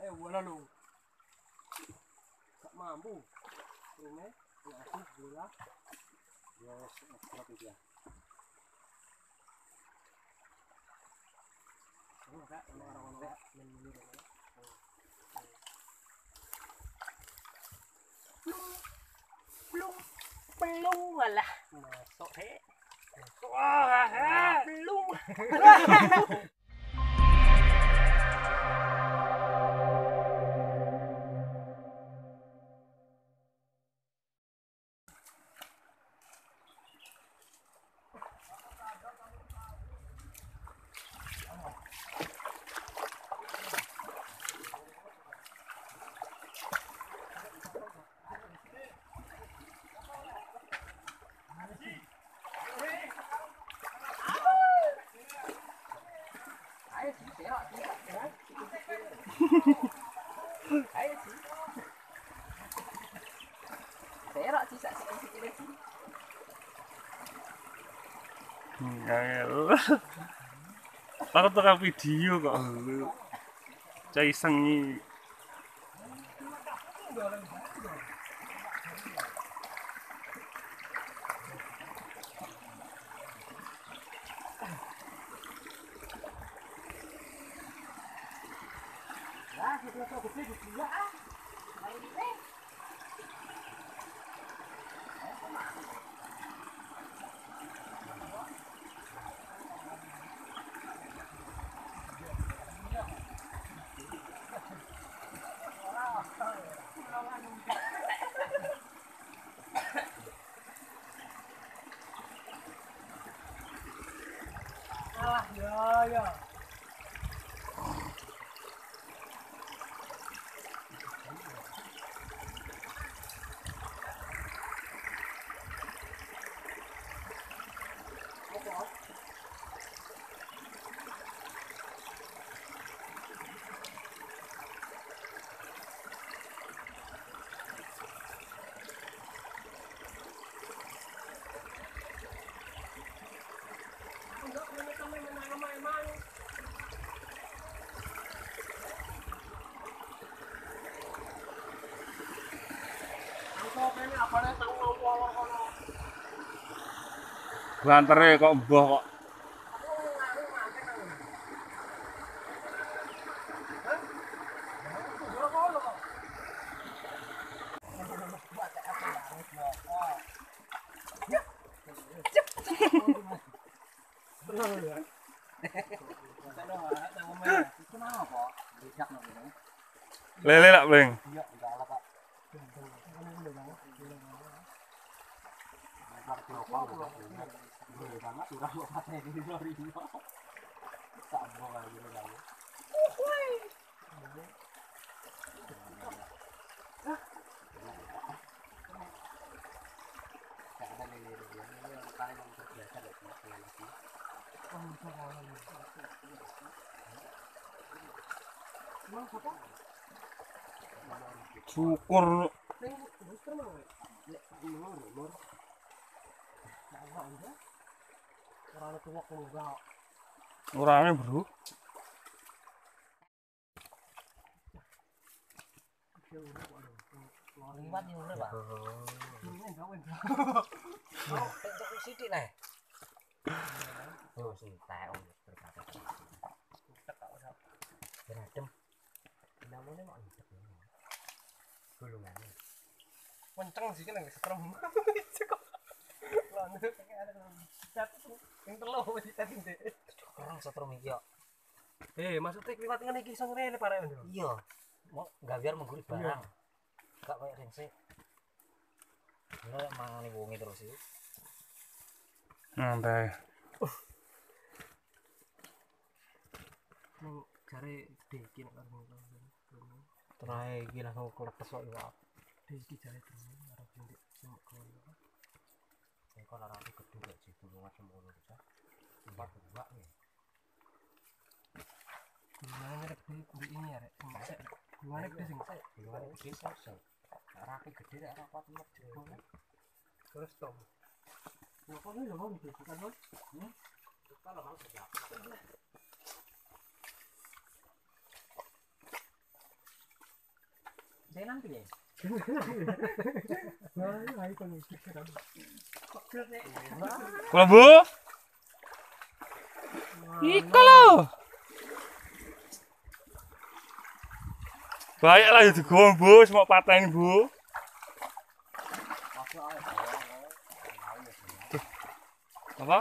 wala lu. Tak mampu. Ini ngasih gula. Yes, berapa dia? Enggak, orang-orang menurut belum walah masuk wah belum Aku tuh video kok lu cai sengi ya bantere kok mbah kok lele lak beng syukur orangnya bro liwat yo ora, Pak. Entuk sithik lah. Oh, sintek om berkata. Tek kok ora. Beradem. Namanya mau hidup. Gulungane. Kenceng sih kan sekrem. Cukup. Lan kayak ada yang telu wis tadi ndek. Orang setrum iki yo. Maksudnya liwat ngene iki iso ngene parek lho. Iya. Mau enggak biar mengguri barang. Enggak kayak rengsek. Bener mangane wonge terus iki. nyantai Ning jare gede iki nek karo terae iki langsung kletes kok iwak. Gede iki jare terus karo bintik semuk kono. Nek ora ora gede kok jebul macam ngono bisa. Empat buak ya. Gimana nek gede ini ya rek? Sek. Gimana gede sing sek? Gimana gede sek? Ora gede rek ora kuat mek jebul. Terus tom. Nah, kok ini lho gitu kan, Bos? Kalau mau siap. Kenan piye? Kalau Bu. Ika lho. Baik lah ya digowo Bu, semua pateni Bu. Apa?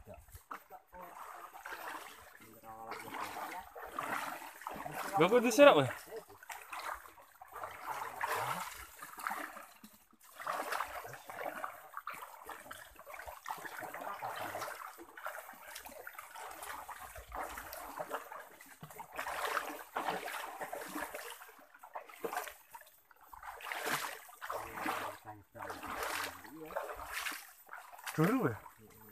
Gak kok diserap ya? Dulu ya?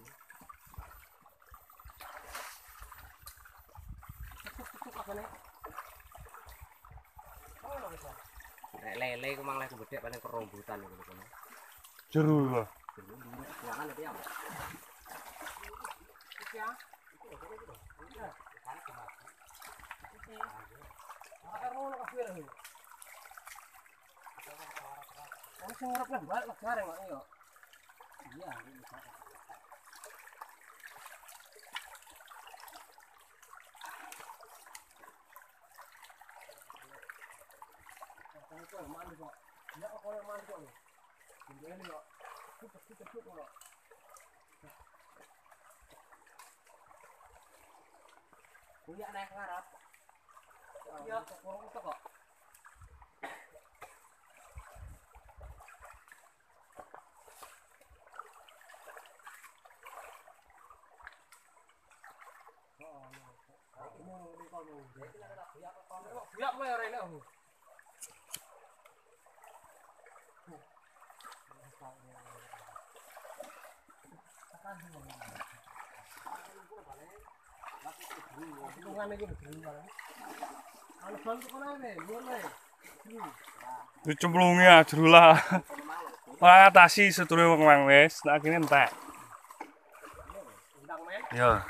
Lele ku mang lek gede paling kerombutan gitu kan. Jeru lah. Jangan ada yang. Ya. Punya naik ngarap. Ya, kurang kok. Biak mo ora ina. Dicemplungi jeru lah. Ora ngatasi sedulure wong mang wis, tak kene entek. Ya.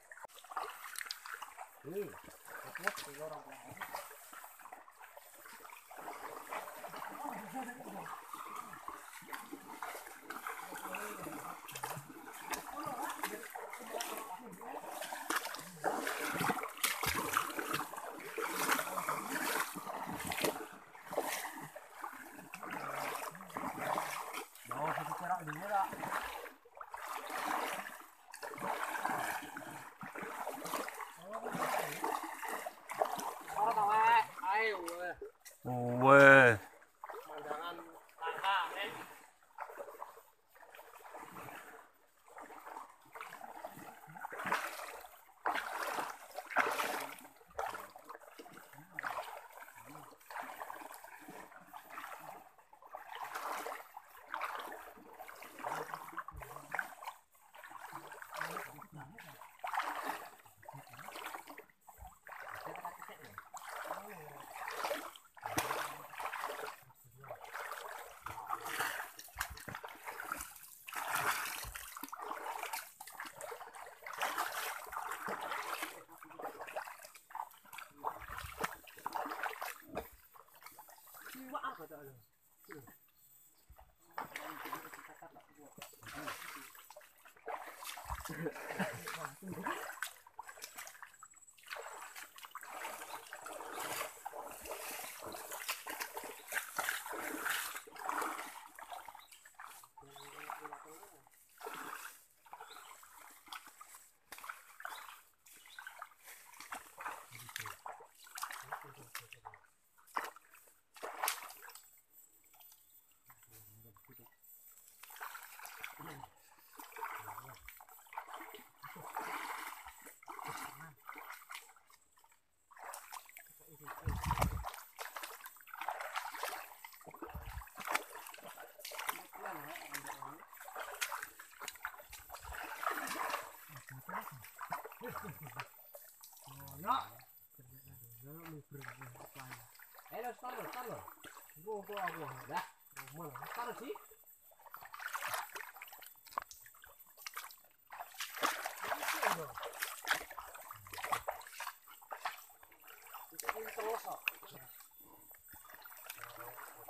Weh. Start lo. Gua dah. Mana? Start sih. Terus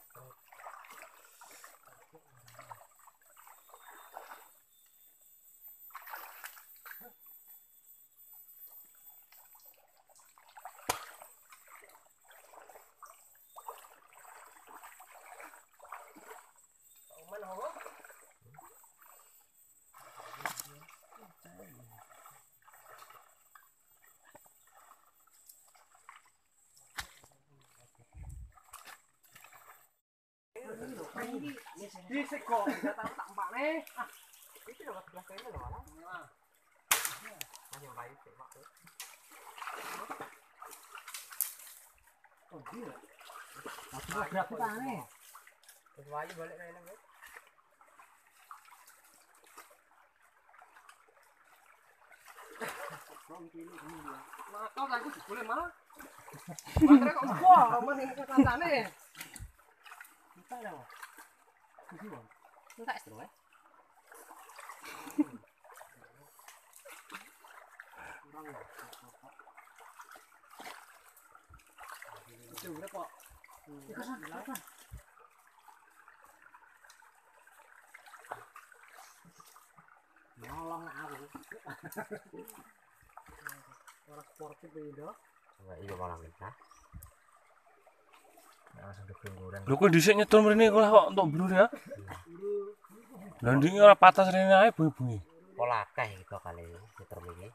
Di sego tak empakne. Ah, iki lho sebelah kene lho malah. Ayo baik Pak. Oh, iya. Berapa tane? Wis wayu balik kene wis. Nah, kau kan boleh malah. Matre kok gua, men iki kancane. Entar lho. Kudu. Entar terus ya. Kurang lho. Itu berapa? Itu berapa? Nolong aku. Orang sportif itu. Enggak iya malam kita. Langsung keguguran. Lho kok dhisik nyetul mrene kok entuk blur ya? Lah ndinge ora patah rene ae bunyi-bunyi. Pola akeh gitu kali nyetor iki.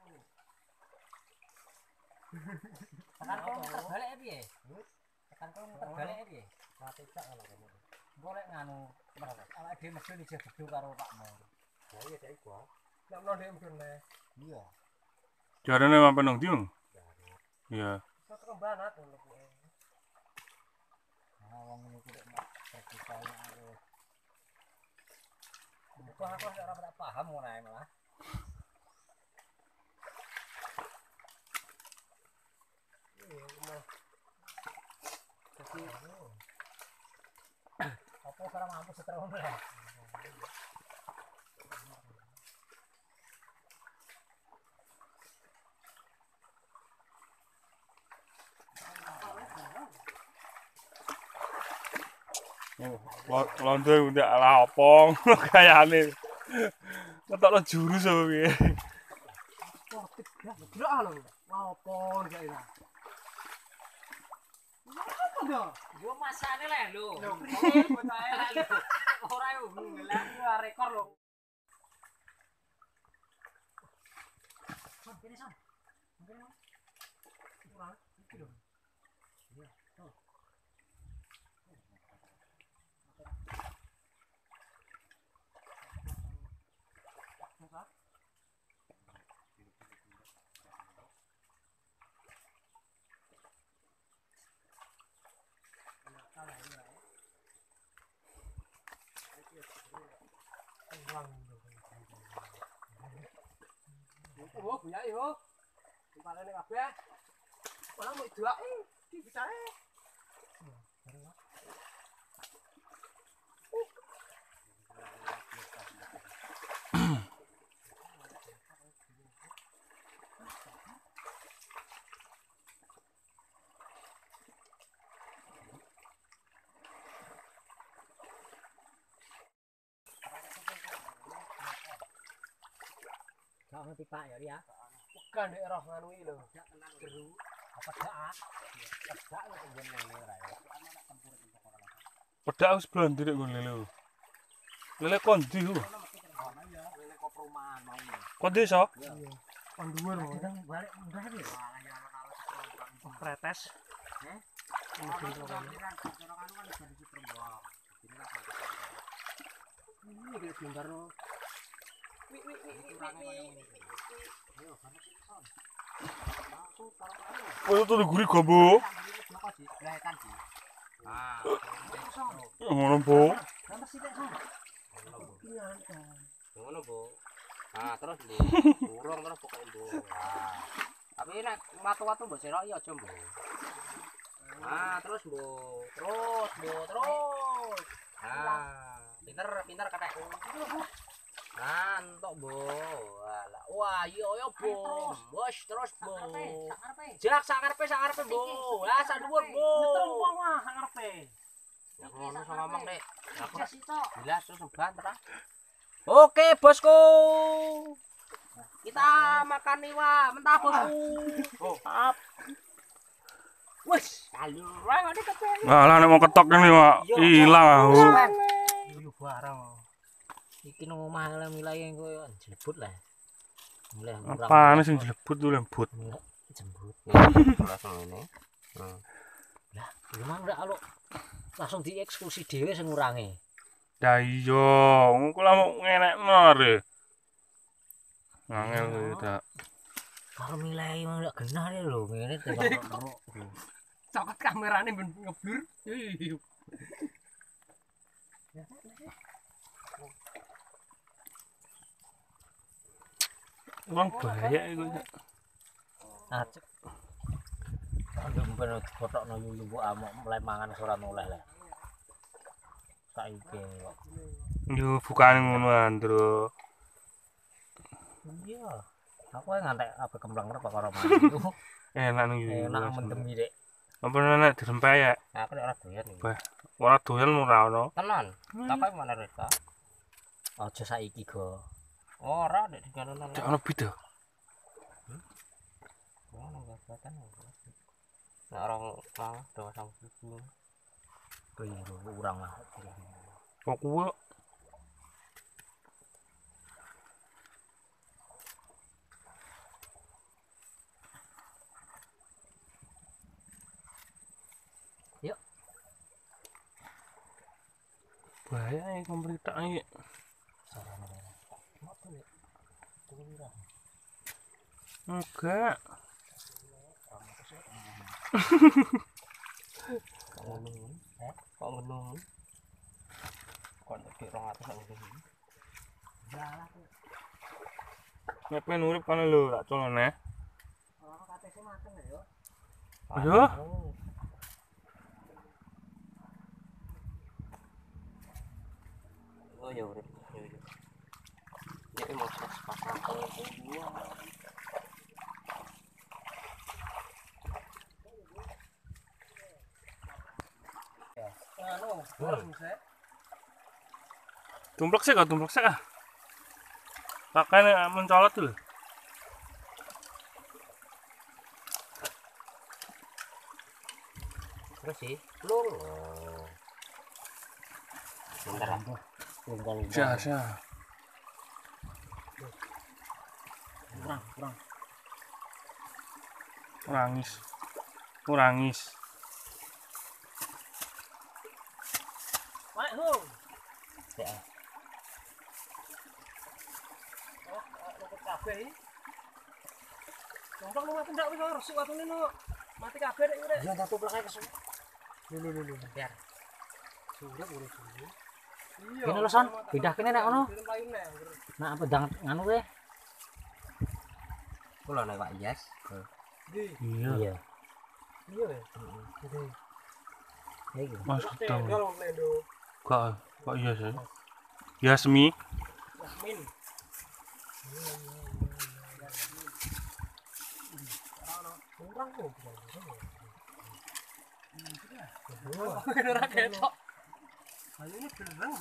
Tekan kok terbalik ya piye? Tekan kok terbalik ya piye? Mati cak ngono kene. Golek nganu awake dhewe mesti dijebedu karo Pakmu. Ya iya dek iku. Nek ono dhek mrene. Iya. Jarane mampen nang ndi, Mang? Iya. Satu kembanat ngono kuwi. Ah wong ngene kuwi nek terbuka aku. Kok aku ora paham ngono ae malah. Apa ora mampu seterong lah. Londo ndak lapong kayane. Ketokno jurus apa piye? Sportif ya, gerak lho. Lapong gak enak. Apa dah? Gua masane leh lho. Bocahe leh lho. Ora yo ngelah rekor lho. Son, kene son. Kene. Kurang iki lho. Iya, tuh. Oh, punya yo. Kepalane kabeh. Ora mau delake di bicare. Kau ngerti Pak ya dia? Bukan di roh nganu iki lho. Gak kenal jeru. Apa dak? Dak lho pengen ngene ora ya. Pedak wis blondir nek ngene lho. Lele kondi ku. Lele kok perumahan mau. Kok desa? Iya. Kon dhuwur lho. Balik munggah iki. Pretes. Heh? Ini dia pintar loh. Oh, itu gurih gombo. Ngono, Bu. Ngono, Bu. Ah, terus Bu. Burung terus pokoke Bu. Tapi nek watu-watu mbok serok ya aja, Bu. Ah, terus Bu. Terus, Bu, terus. Ah, pinter katekku. Nah, entuk Bu. Walah. Wah, iya Bu. Wes terus Bu. Jak sakarepe Bu. Lah sak dhuwur Bu. Nyetrem wong wah sakarepe. Ya ngono sing ngomong Nek. Jelas terus banter ah. Oke, Bosku. Kita makan iwa, mentah Bosku. Oh, maaf. Wes, alurang ngene kabeh. Lah nek mau ketok kene, Pak. Ilang aku. Yo barang. Iki nang omah milih koyo jlebut lah. Mulai Apane sing jlebut ku lembut. Jembut. Langsung ngene. Lah, gimana ndak aluk? langsung dieksekusi dhewe sing ngurangi. Dah iya, engko lah mau ngenekno re. Ngangel kuwi ta. Karo milih wong lek genah lho ngene tengok. Cokot kamerane ben ngeblur. Iya. Wong bahaya iku. Acek. Andem ben dipotokno yuyu mbok amuk mulai mangan ora noleh le. Saiki kok. Yo bukane ngono andro. Iya. Aku ngantek apa kembang rep karo mangan. Enak ning yo. Enak mendem iki, Dik. Apa nek dirempeyek? Aku nek ora doyan iki. Bah, ora doyan ora ono. Tenan. Takoke mana Rita? Aja saiki go. Ora nek diganono. Cek ono beda. Ono gabatan. Nek orang malah dawa sang susu. Keliru urang lah. Kok kuwi Yuk. bahaya iki komplitak iki. Sarane. Ngopo nek? Tuwira. Enggak. Kok ngono? Kok nek 200 sak ngono. Jalah. Nek pengen urip kono lho, tak colone. Ora katese mateng ya. Ayo. Oh ya urip. Nek mau pasang kalau dua. Tumplek sih, tumplek sih ah. Pakainya mencolot tuh. Terus sih, lur. Bentar aku. Syah, syah. Kurang. Kurangis. Mak ho. Ya. Luput kabeh iki. Contoh lu mati ndak wis resik watune no. Mati kabeh nek urip. Ya tak tuplek ae kesu. Lho. Biar. Urip urip. Iya. Kene lho Son, pindah kene nek ngono. Payune. Nak apa dang nganu kowe? Kula nek Pak Iyas. Di. Iya. Iya. Iya ya. Iki. Mas Tenggal ketemu. wong Lendo. Kok iya sih. Yasmi. Yasmin. Kurang kok. Ora ketok. Ayo ini bereng.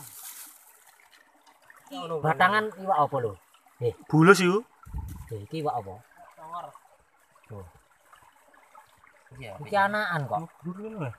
Batangan iwak apa lho? Bulus yuk. Iki iwak apa? Tawar. Iya. Iki anakan kok. Dulu lah.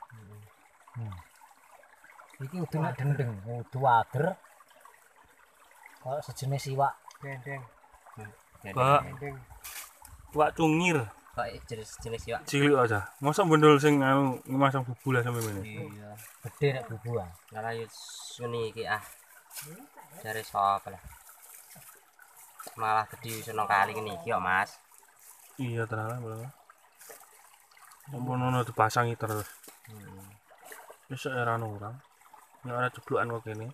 Iki udune dendeng, udu ager. Kok sejenis iwak. Dendeng. Pak, Dendeng. wak cungir. Kok jenis iwak Cilik aja. Masa bendol sing anu masang bubu lah sampe ngene. iya. Gede nek bubu ah. Lah yo ngene iki ah. Jare sapa lah. Malah gede wis ono kali ngene iki kok, Mas. Iya tenan lho. Ampun ono dipasangi terus. Wis ora ono urang. Ya ora jeblokan kok kene.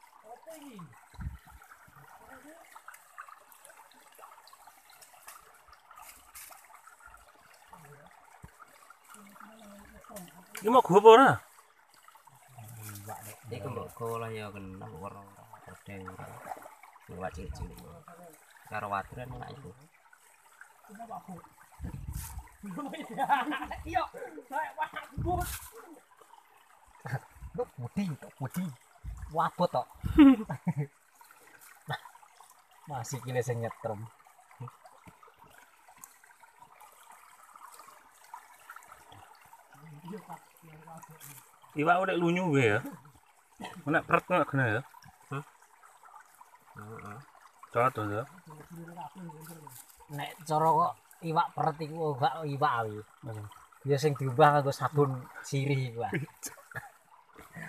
Ini mau gua apa ora? Iku mbok kolah ya kena ora pedeng. Iwak cilik-cilik. Karo wadiran enak iku. Iya. Wah, Lu putih. Wabot tok. Masih kile sing nyetrem. Iwak udah lunyu gue ya. Nek peret kok kena ya. Heeh. Cot ya. Nek cara kok iwak peret iku gak iwak awi. Ya sing diubah kanggo sabun sirih iku.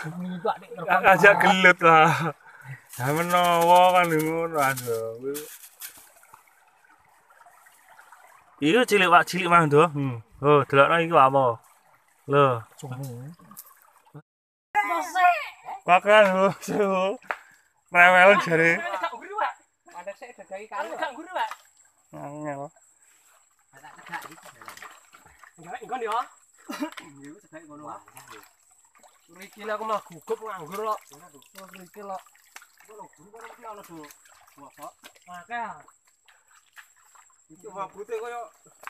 Nibak nek Ajak gelut lah. Ya menawa kan ngono aduh. Iku cilik Pak, cilik mah to. Oh, delokno iki apa? Lho. Makan lho, sewu. Rewel jare. Gak guru, Pak. Ada sik daging Kalau kali. gak guru, Pak. Angel. Tak cegak iki. Enggak engkon ya. Iku cegak ngono wae. Mriki aku mah gugup nganggur kok. Terus mriki lho. Ngono guru karo iki ana do. Bosok. Akeh. Iki mabute koyo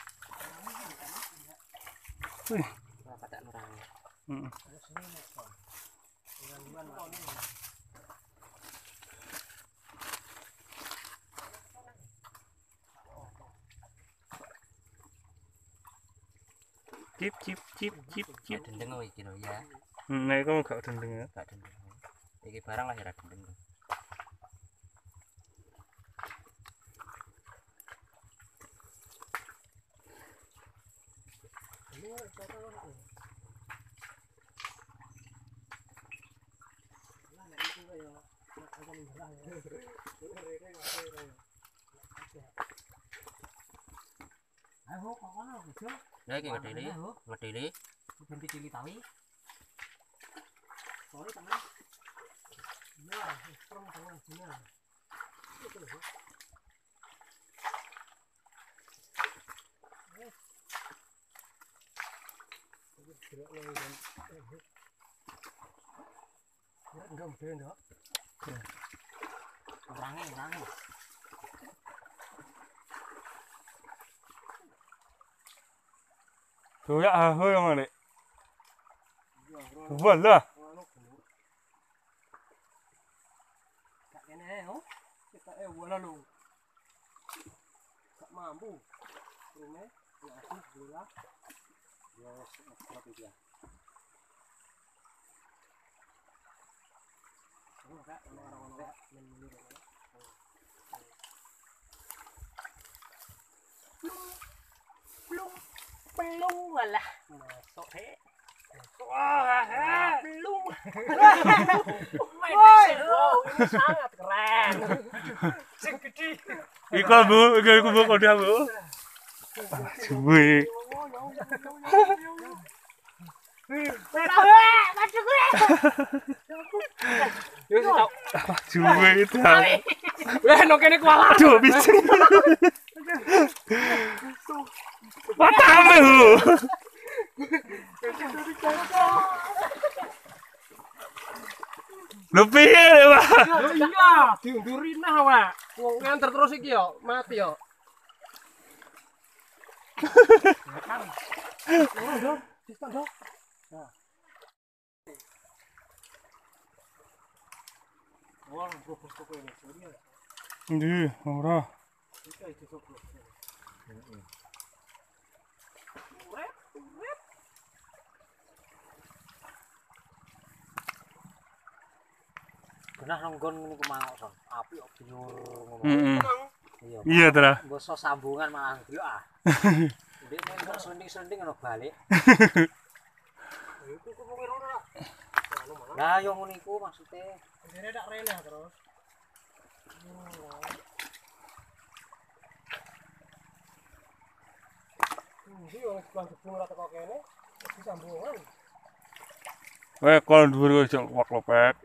Wih. ora patek nurang. Heeh. Terus ini nek kon. Bulan-bulan. Cip cip cip cip cip. Dendeng iki lho ya. Nek iku gak dendeng ya. Gak dendeng. Iki barang lah ya ra dendeng. Ayo kok ana bojo. Ya iki ngedeli. Ganti cili tawi. Sorry teman. Ya, strong teman sini. Itu lho. Enggak mungkin dong. Rangi. Doyak aho yang ngene. Walah. Gak kene yo. Kita wala lho. Gak mampu. Rene ngasih gula. Ya seperti dia. Enggak, orang-orang menurut. Belum walah. Masuk he. Wah, belum. Wow, ini sangat keren. Sing gede. Iku Bu, iku Bu kode Bu. Cuy. Cuy itu. Weh, no kene kuala. Aduh, bisa. Matamu. Lho piye, Pak? Iya, diundurin nah, Pak. Wong nganter terus iki yo, mati yo. Ndi, ora. Genah nonggon ngene ku mau son. Api kok biur ngono. Heeh. Iya. Iya, Tra. Bosok sambungan malah ndelok ah. Ndek nek senting-senting ngono balik. Iku kok ora ora. Lah yo ngono iku maksude. Dene dak rene terus. Iki wong sebelah gebung ora teko kene, wis sambungan. Weh, kol dhuwur kok jok wak-lepek.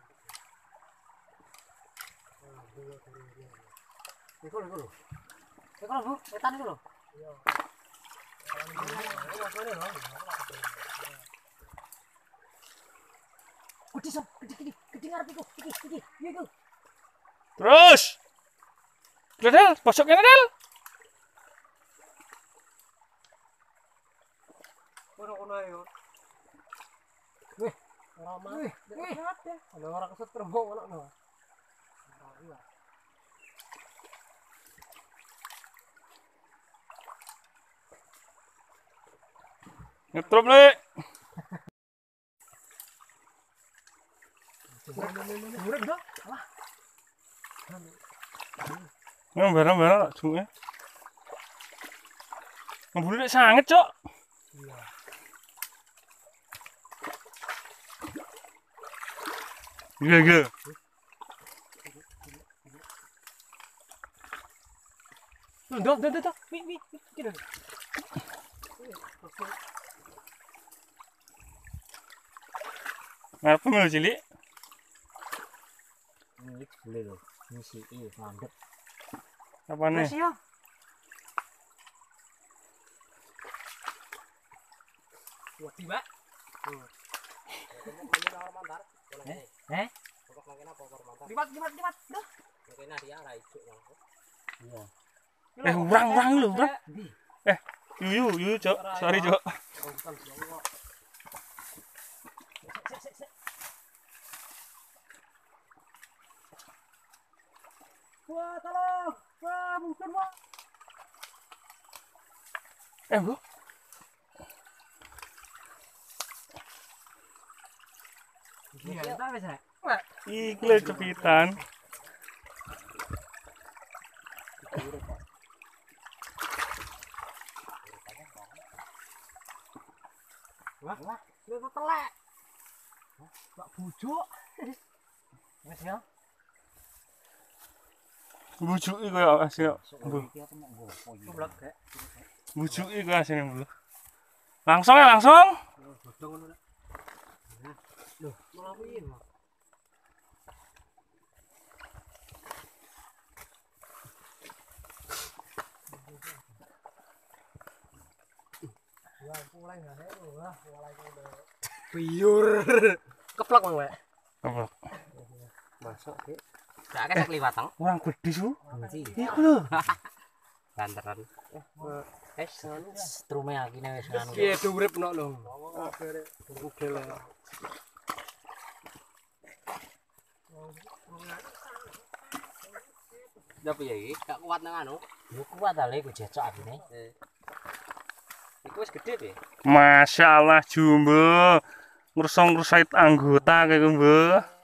Iku lho. Iku lho, Bu. Wetan iku lho. Iya. Gede sob, gede ngarep iku. Iki. Iya iku. Terus. Del, posok kene, Del. Kono ayo. Wih, ora mah. Wih, ada orang kesetrum ngono no. Ngetrup, Lek. Urip dah. Barang-barang tak junge. Ngembune nek sanget, Cok. Iya. Iya. Ndok. Wi. Kira. Ngapa nggak cilik? Ini boleh loh. Misi mandek. Apa nih? Masih ya. Wah, tiba. Lipat. Dah. Iya. Urang lu, urang. Yuyu, Cok. Sorry, Cok. Wah, tolong. Wah, mungkin wah. Bro. Iya, kita bisa. Iki lho cepitan. Wah, itu telek. Pak bujuk. Wes ya. Bujuki koyo asine. Goblok gak. Bujuki koyo asine, Bro. Langsung. Bodong ngono. Loh, malah piye, Mas? Wah, mulai enggak heru. Wah, mulai udah. Piur. Keplok, Mang, Wek. Apa? Masuk, Dik. Gak ada sekeliwat tang. Orang gede su. Iku lho. Banteran. Strume akine wis nganu. Piye urip nok lho. Akhire ugel. Ya piye iki? Gak kuat nang anu. Ya kuat ale iku jecok akine. Iku wis gede piye? Masya Allah Jumbo. Ngersong-ngersait anggota kayak Mbah.